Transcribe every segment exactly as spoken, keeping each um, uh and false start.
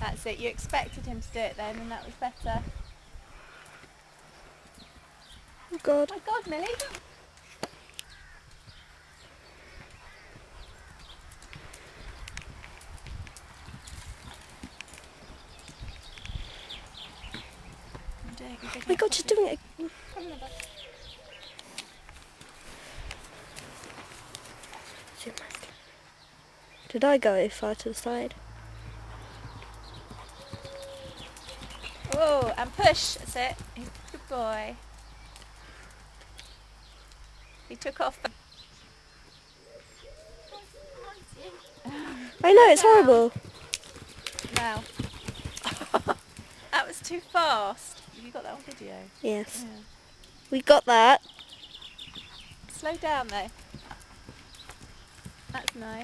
That's it. You expected him to do it then, and that was better. Oh God. Oh my God, Millie. Oh my God, she's doing it. Did I go far to the side? Oh, and push. That's it. He's a good boy. He took off. I know, it's horrible. Now. That was too fast. You got that on video? Yes. Yeah. We got that. Slow down though. That's nice.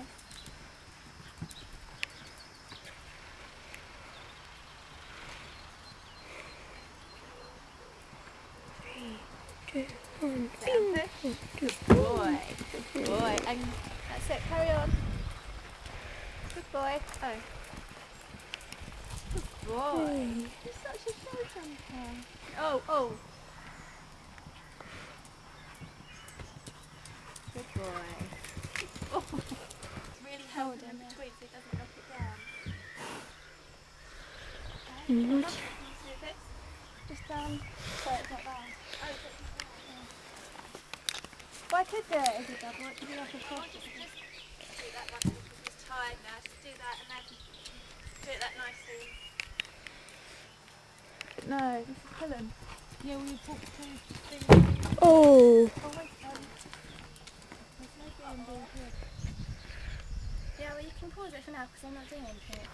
Three, two, one. Good boy. Good boy. And that's it. Carry on. Good boy. Oh. Good boy. You're such a show jumper. Oh, oh. Good boy. Oh. Really hold him in between so he doesn't knock it down. Okay. Mm-hmm. Can you do this? Just down so it's not bad. Oh, it's not bad. Well, I could do it as a double. It could be like a cross. Just do that one because he's tired now. Just do that and then do it that nicely. No, this is pull him. Yeah, we put two things. Oh. Oh, wait, um, there's no being doing here. Yeah, well, you can pause it for now because I'm not doing anything.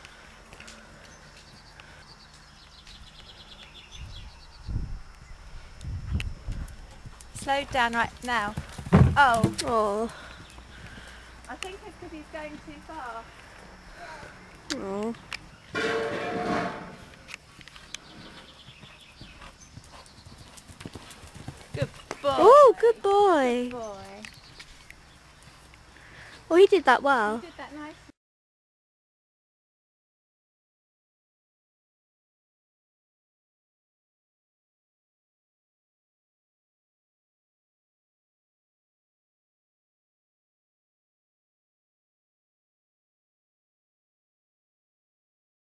Slow down right now. Oh. Oh. I think it's because he's going too far. Oh. Good boy. Oh, good boy. Good boy. Well, he did that well. You did that nicely.